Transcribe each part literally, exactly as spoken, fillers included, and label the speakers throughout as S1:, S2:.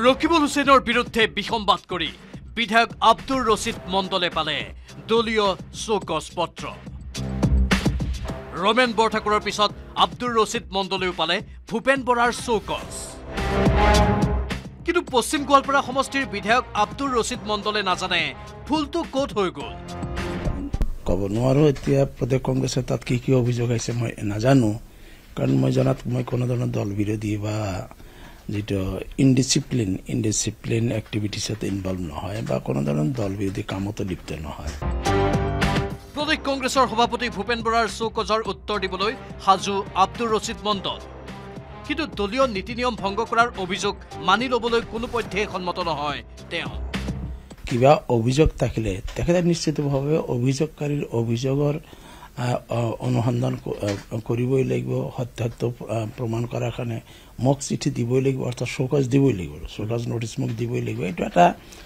S1: Rakibul Hussaiনৰ বিৰুদ্ধে বিসম্বাদ কৰি বিধায়ক আব্দুৰ ৰছিদ মণ্ডলে পালে দলীয় শোকজ পত্ৰ। ৰমেন বৰঠাকুৰৰ পিছত আব্দুৰ ৰছিদ মণ্ডলেও পালে ভূপেন বৰাৰ শোকজ। কিন্তু পশ্চিম গোৱালপাৰা সমষ্টিৰ বিধায়ক আব্দুৰ ৰছিদ মণ্ডলে নাজানে ফুলটো ক'ত হৈ গ'ল।
S2: ক'ব নোৱাৰো এতিয়া প্ৰদেশ কংগ্ৰেছে তাত কি কি অভিযোগ আছে মই নাজানো, কাৰণ মই জনাত মই কোনো ধৰণৰ দল বিৰোধী বা যেটো ইনডিসিপ্লিন ইনডিসিপ্লিন এক্টিভিটিছত ইনভলভ নহয় বা কোনো ধৰণৰ দল বিৰোধী কামত লিপ্ত নহয়।
S1: প্ৰদেশ কংগ্ৰেছৰ সভাপতি ভূপেন বৰাৰ শোকজৰ উত্তৰ দিবলৈ হাজু আব্দুৰ ৰছিদ মণ্ডল, কিন্তু দলীয় নীতি নিয়ম ভংগ কৰাৰ অভিযোগ মানি ল'বলৈ কোনো পধ্যে সন্মত নহয়। তেওঁ
S2: কিবা অভিযোগ থাকিলে তেখেতে নিশ্চিতভাৱে অভিযোগকাৰীৰ অভিযোগৰ অনুসন্ধান কৰিবই লাগিব, সত্যাসত্য প্ৰমাণ কৰাৰ কাৰণে মোক চিঠি দিবই লাগিব, অৰ্থাৎ শোকজ দিবই লাগিব, শোকজ নোটিছ মোক দিবই লাগিব। এইটো এটা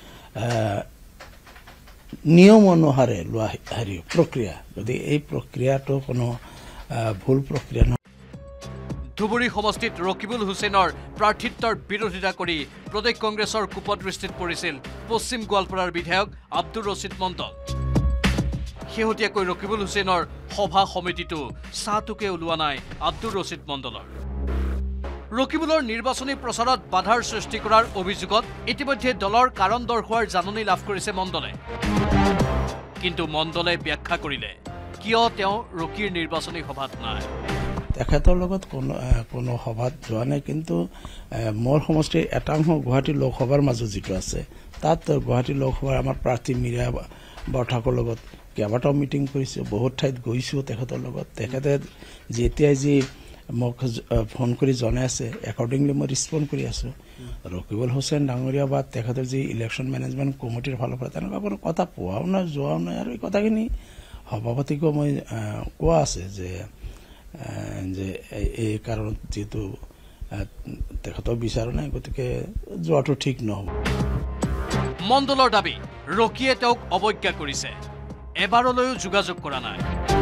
S2: নিয়ম অনুসাৰে লোৱা হেৰি প্ৰক্ৰিয়া, গতিকে এই প্ৰক্ৰিয়াটো কোনো ভুল প্ৰক্ৰিয়া নহয়।
S1: ধুবুৰী সমষ্টিত ৰকিবুল হুছেইনৰ প্ৰাৰ্থিত্বৰ বিৰোধিতা কৰি প্ৰদেশ কংগ্ৰেছৰ কুপদৃষ্টিত পৰিছিল পশ্চিম গোৱালপাৰাৰ বিধায়ক আব্দুৰ ৰছিদ মণ্ডল। শেহতীয়াকৈ ৰকিবুল হুছেইনৰ সভা সমিতিটো চাহটোকে ওলোৱা নাই আব্দুৰ ৰছিদ মণ্ডলৰ। ৰকিবুলৰ নিৰ্বাচনী প্ৰচাৰত বাধাৰ সৃষ্টি কৰাৰ অভিযোগত ইতিমধ্যে দলৰ কাৰণ দৰ্শোৱাৰ জাননী লাভ কৰিছে মণ্ডলে। কিন্তু মণ্ডলে ব্যাখ্যা কৰিলে কিয় তেওঁ ৰকিৰ নিৰ্বাচনী সভাত নাই।
S2: তেখেতৰ লগত কোনো কোনো সভাত যোৱা নাই, কিন্তু মোৰ সমষ্টিৰ এটা অংশ গুৱাহাটী লোকসভাৰ মাজত যিটো আছে তাত গুৱাহাটী লোকসভাৰ আমাৰ প্ৰাৰ্থী মীৰা বৰঠাকুৰৰ লগত কেইবাটাও মিটিং কৰিছোঁ, বহুত ঠাইত গৈছোঁ তেখেতৰ লগত। তেখেতে যেতিয়াই যি মোক ফোন কৰি জনাই আছে একৰ্ডিংলি মই ৰেছপণ্ড কৰি আছোঁ। ৰকিবুল হুছেইন ডাঙৰীয়া বা তেখেতৰ যি ইলেকশ্যন মেনেজমেণ্ট কমিটিৰ ফালৰ পৰা তেনেকুৱা কোনো কথা পোৱাও নাই, যোৱাও নাই। আৰু এই কথাখিনি সভাপতিকো মই কোৱা আছে যে যে এই কাৰণত যিহেতু তেখেতক বিচৰা নাই, গতিকে যোৱাটো ঠিক নহ'ব।
S1: মণ্ডলৰ দাবী ৰকিয়ে তেওঁক অৱজ্ঞা কৰিছে, এবাৰলৈও যোগাযোগ কৰা নাই।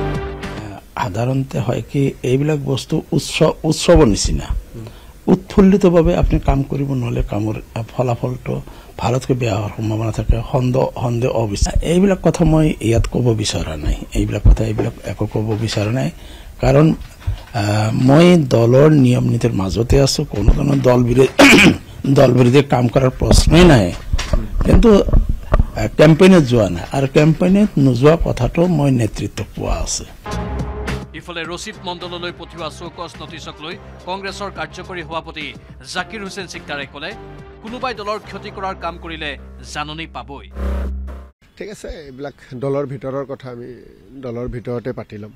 S2: সাধাৰণতে হয় কি এইবিলাক বস্তু উৎসৱ উৎসৱৰ নিচিনা উৎফুল্লিতভাৱে আপুনি কাম কৰিব নহ'লে কামৰ ফলাফলটো ভালতকৈ বেয়া হোৱাৰ সম্ভাৱনা থাকে। সন্দেহ সন্দেহ অবিশ্বাস এইবিলাক কথা মই ইয়াত ক'ব বিচৰা নাই, এইবিলাক কথা এইবিলাক একো ক'ব বিচৰা নাই, কাৰণ মই দলৰ নিয়ম নীতিৰ মাজতে আছোঁ। কোনো ধৰণৰ দল বিৰোধী দল বিৰোধী কাম কৰাৰ প্ৰশ্নই নাই, কিন্তু কেম্পেইনত যোৱা নাই, আৰু কেম্পেইনত নোযোৱা কথাটো মই নেতৃত্ব পোৱা আছে।
S1: ইফালে ৰছিদ মণ্ডললৈ পঠিওৱা শোকজ নটিছক লৈ কংগ্ৰেছৰ কাৰ্যকৰী সভাপতি জাকিৰ হুছেইন চিকদাৰে ক'লে কোনোবাই দলৰ ক্ষতি কৰাৰ কাম কৰিলে জাননী পাবই।
S3: ঠিক আছে, এইবিলাক দলৰ ভিতৰৰ কথা আমি দলৰ ভিতৰতে পাতি ল'ম।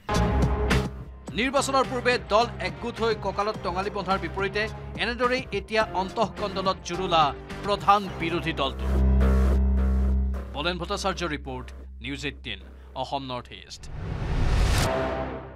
S1: নিৰ্বাচনৰ পূৰ্বে দল একগোট হৈ কঁকালত টঙালি বন্ধাৰ বিপৰীতে এনেদৰেই এতিয়া অন্তঃকণ্ডলত জুৰুলা প্ৰধান বিৰোধী দলটো। বলেন ভট্টাচাৰ্যৰ report, News Eighteen Assam North east.